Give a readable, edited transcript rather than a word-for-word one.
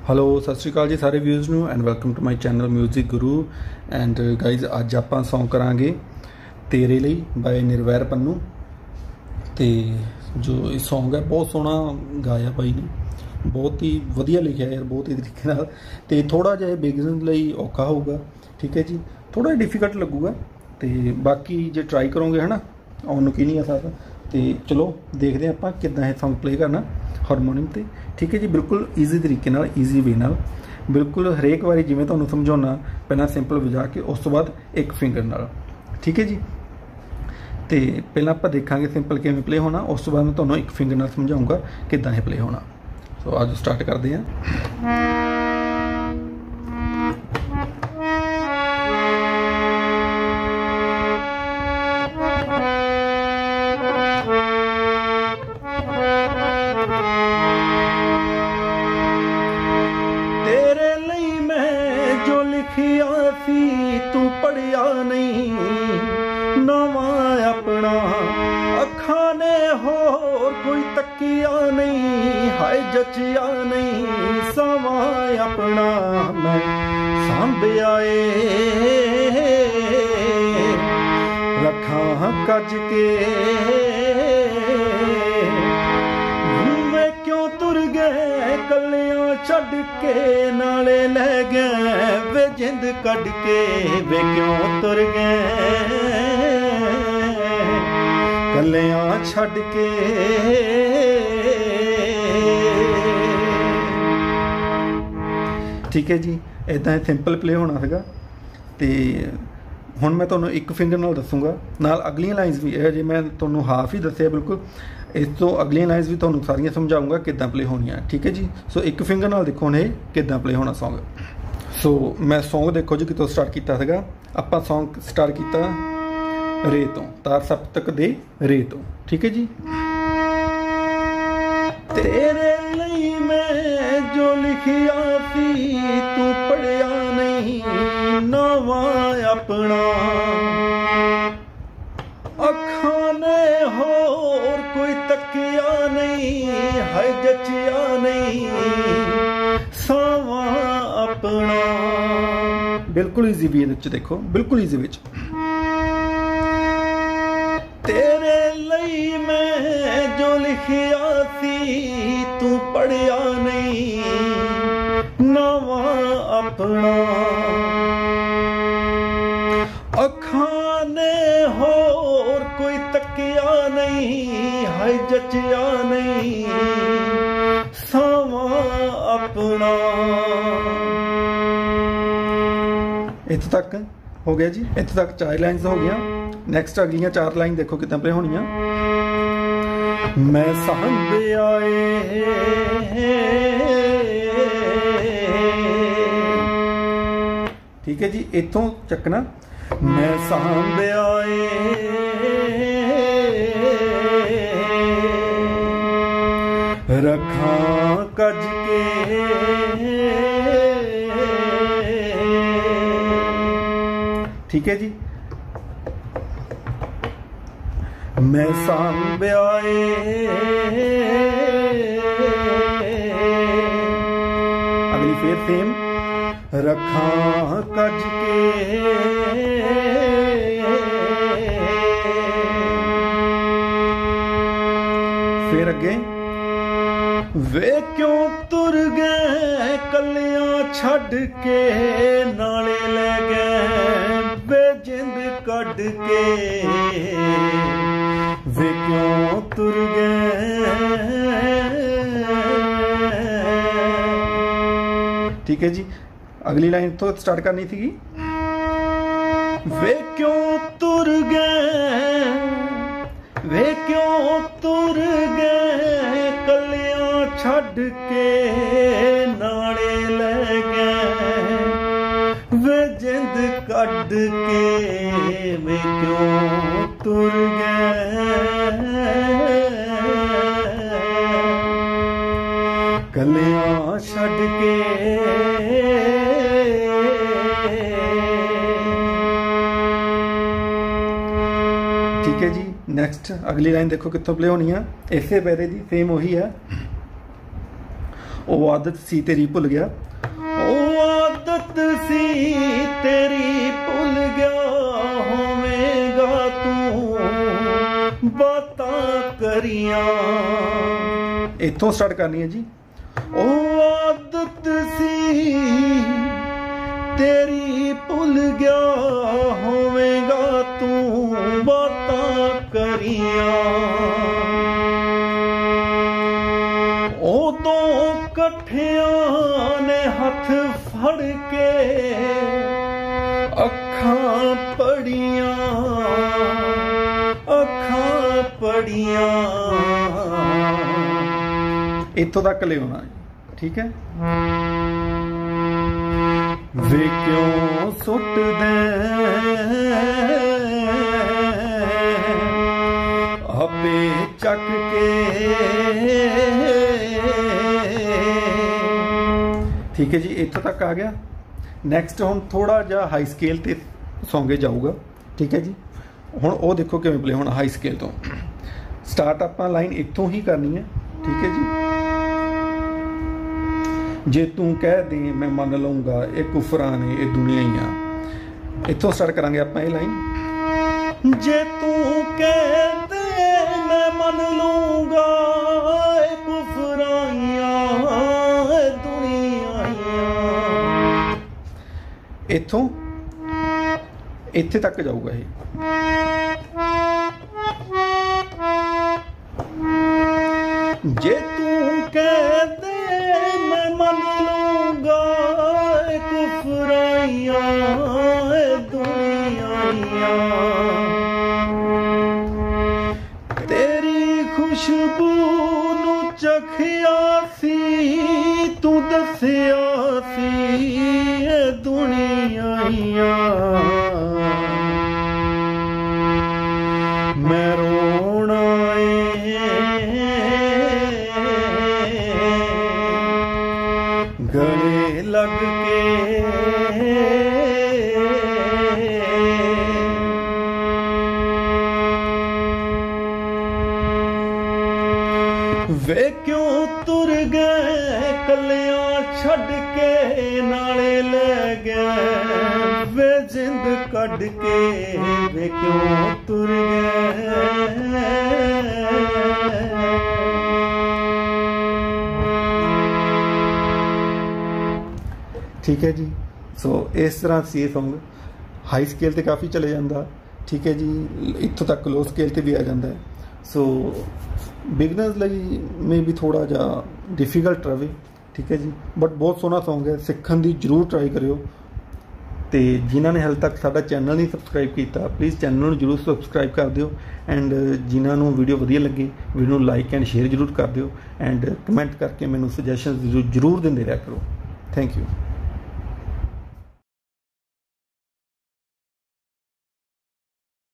Hello सत श्री अकाल जी सारे व्यूअर्स नूं and welcome to my channel music Guru. And guys अज आपां सॉन्ग करांगे तेरे लई बाय निर्वैर पन्नू। तो जो ये सॉन्ग है बहुत सोहना गाया भाई ने, बहुत ही वधिया लिखा यार, बहुत ही तरीके नाल। ते थोड़ा जिहा बिगिनर लई औखा होगा, ठीक है जी, थोड़ा डिफिकल्ट लगूगा। तो बाकी जे ट्राई करोगे है ना, आउण की नहीं आ सकदा। तो चलो देखते हैं आपां किदां ये सॉन्ग प्ले करना हारमोनियम ते, ठीक है जी। बिल्कुल ईजी तरीके नाल, ईजी वे नाल, बिल्कुल हरेक वारी जिवें तुहानूं समझाउणा, पहलां सिंपल वजा के उस तो बाद एक फिंगर नाल, ठीक है जी। तो पहलां आपां देखांगे सिंपल किवें प्ले होना, उस तो बाद मैं तुहानूं एक फिंगर नाल समझाऊंगा किदां ये प्ले होना। सो आज स्टार्ट करते हैं। तू पढ़िया नहीं नवां अपना अखां ने होर कोई तकिया नहीं, हाय जचिया नहीं सवां अपना मैं सांभिया रखां कज के। वे क्यों तुर गए कलियां छड्ड के, नाले लै गए वे जिंद कढ के। वे क्यों तुर गए कलियां छड्ड के। ठीक है जी, इदां सिंपल प्ले होना हैगा। ते हुण मैं तुहानूं एक फिंगर नाल दसूंगा, नाल अगलियां लाइन्स भी है जे मैं तुहानूं हाफ ही दस्सिया बिल्कुल, इस तो अगलियां लाइन्स भी तुहानूं सारियां समझाऊंगा किदां प्ले होनियां, ठीक है जी। सो एक फिंगर नाल देखो हुण ये किदां प्ले होना सॉन्ग। सो मैं सॉन्ग देखो जी कितों स्टार्ट कीता हैगा। आपां सॉन्ग स्टार्ट कीता रे तो, तार सप्तक दे रे तो, ठीक है जी। तेरे लई मैं जो लिखिया सी तू पढ़िया नहीं नवां अपना अखां ने होर कोई तकिया नहीं, हाय जचिया नहीं सावां अपना। बिल्कुल ईजी वे विच देखो, बिल्कुल ईजी विच। तेरे लई मैं जो लिखिया सी तू पढ़िया नहीं नवां अपना अखां ने होर कोई तकिया नहीं, हाय जचिया नहीं सावां अपना। इत्थे तक हो गया जी, इत्थे तक 4 लाइन्स हो गया। नैक्सट अगलियां 4 लाइन देखो कितना प्ले होनियां। मैं सांभिया ठीक है जी, इथों चकना मैं सांभिया रखां कज के। ठीक है जी, मैं सांभिया अगली फिर सेम रखां कज के। फिर अगे वे क्यों तुर गए कलियां छड्ड के, नाले लै गए वे जिंद कढ के। वे क्यों तुर गए। ठीक है जी, अगली लाइन तो स्टार्ट करनी थी। वे क्यों तुर गए, वे क्यों तुर गए कलियां छड्ड के, नाले लै गए वे जिंद कढ के। वे क्यों तुर गए कलियां छड्ड के। ठीक है जी, नैक्सट अगली लाइन देखो कितों प्ले होनी है। इसे पैरे दी सेम वही है। ਉਹ ਆਦਤ ਸੀ ਤੇਰੀ ਭੁੱਲ ਗਿਆ, ਉਹ ਆਦਤ ਸੀ ਤੇਰੀ ਭੁੱਲ ਗਿਆ, ਹੋਵੇਂਗਾ ਤੂੰ ਬਾਤਾਂ ਕਰੀਆਂ। ਇੱਥੋਂ ਸਟਾਰਟ ਕਰਨੀ ਹੈ ਜੀ। ਉਹ ਆਦਤ ਸੀ ਤੇਰੀ ਭੁੱਲ ਗਿਆ, ਹੋਵੇਂਗਾ ਤੂੰ ਬਾਤਾਂ ਕਰੀਆਂ। ਉਦੋਂ ਇਕੱਠਿਆਂ ਨੇ ਹੱਥ ਫੜ ਕੇ ਅੱਖਾਂ ਪੜੀਆਂ, ਅੱਖਾਂ ਪੜੀਆਂ। ਇੱਥੋਂ ਤੱਕ ਲਿਆਉਣਾ, ਠੀਕ ਹੈ। ਵੇ ਕਿਉਂ ਸੁੱਟਦੇ ਆਪੇ ਚੱਕ ਕੇ। ਠੀਕ ਹੈ ਜੀ, ਇੱਥੋਂ ਤੱਕ ਆ ਗਿਆ। ਨੈਕਸਟ ਹੁਣ ਥੋੜਾ ਜਿਹਾ ਹਾਈ ਸਕੇਲ ਤੇ ਸੌਂਗੇ ਜਾਊਗਾ, ਠੀਕ ਹੈ ਜੀ। ਹੁਣ ਉਹ ਦੇਖੋ ਕਿਵੇਂ ਪਲੇ ਹੋਣਾ ਹਾਈ ਸਕੇਲ ਤੋਂ। ਸਟਾਰਟ ਆਪਾਂ ਲਾਈਨ ਇੱਥੋਂ ਹੀ ਕਰਨੀ ਹੈ, ਠੀਕ ਹੈ ਜੀ। ਜੇ ਤੂੰ ਕਹਿ ਦੇ ਮੈਂ ਮੰਨ ਲਊਂਗਾ, ਇਹ ਕੁਫਰਾਂ ਨੇ ਇਹ ਦੁਨੀਆ ਹੀ ਆ। ਇੱਥੋਂ ਸਟਾਰਟ ਕਰਾਂਗੇ ਆਪਾਂ ਇਹ ਲਾਈਨ। ਜੇ ਤੂੰ ਕਹਿ ਦੇ ਮੈਂ ਮੰਨ ਲਊਂਗਾ, ਇਹ ਕੁਫਰਾਂ ਇਹ ਦੁਨੀਆ ਹੀ ਆ। ਇੱਥੋਂ ਇੱਥੇ ਤੱਕ ਜਾਊਗਾ ਇਹ। ਜੇ ਤੂੰ ਕਹਿ ਦੇ ਮੈਂ ਮੰਨ ਲਊਂਗਾ, ਇਹ ਕੁਫਰਾਂ ਇਹ ਦੁਨੀਆ ਹੀ ਆ। ਤੇਰੀ ਖੁਸ਼ਬੂ ਨੂੰ ਚਖਿਆ ਸੀ, ਤੂੰ ਦੱਸਿਆ ਸੀ ਇਹ ਦੁਨੀਆ ਹੀ ਆ। ਮੈਂ ਰੋਣਾ ਗਲੇ ਲੱਗ ਕੇ। ਵੇ ਕਿਉਂ ਤੁਰ ਗਏ ਕੱਲਿਆਂ ਛੱਡ ਕੇ, ਨਾਲੇ ਲੈ ਗਏ ਵੇ ਜਿੰਦ ਕੱਢ ਕੇ। ਵੇ ਕਿਉਂ ਤੁਰ ਗਏ। ਠੀਕ ਹੈ ਜੀ। ਸੋ ਇਸ ਤਰ੍ਹਾਂ ਸੀ ਇਹ ਸੌਂਗ। ਹਾਈ ਸਕੇਲ ਤੇ ਕਾਫੀ ਚਲੇ ਜਾਂਦਾ, ਠੀਕ ਹੈ ਜੀ। ਇੱਥੋਂ ਤੱਕ ਲੋ ਸਕੇਲ ਤੇ ਵੀ ਆ ਜਾਂਦਾ ਹੈ। ਸੋ ਬਿਗਨਰਸ ਲਈ ਮੇ ਵੀ ਥੋੜਾ ਜਿਹਾ ਡਿਫੀਕਲਟ ਰਵੇ, ਠੀਕ ਹੈ ਜੀ। ਬਟ ਬਹੁਤ ਸੋਹਣਾ ਸੌਂਗ ਹੈ, ਸਿੱਖਣ ਦੀ ਜ਼ਰੂਰ ਟਰਾਈ ਕਰਿਓ। ਤੇ ਜਿਨ੍ਹਾਂ ਨੇ ਹਾਲੇ ਤੱਕ ਸਾਡਾ ਚੈਨਲ ਨਹੀਂ ਸਬਸਕ੍ਰਾਈਬ ਕੀਤਾ, ਪਲੀਜ਼ ਚੈਨਲ ਨੂੰ ਜ਼ਰੂਰ ਸਬਸਕ੍ਰਾਈਬ ਕਰ ਦਿਓ। ਐਂਡ ਜਿਨ੍ਹਾਂ ਨੂੰ ਵੀਡੀਓ ਵਧੀਆ ਲੱਗੀ, ਵੀਡੀਓ ਨੂੰ ਲਾਈਕ ਐਂਡ ਸ਼ੇਅਰ ਜ਼ਰੂਰ ਕਰ ਦਿਓ। ਐਂਡ ਕਮੈਂਟ ਕਰਕੇ ਮੈਨੂੰ ਸੁਜੈਸ਼ਨਸ ਜ਼ਰੂਰ ਦਿੰਦੇ ਰਿਹਾ ਕਰੋ। Thank you.